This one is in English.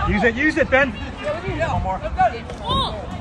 Use it, Ben. Yeah, we need help. One more. Let's go.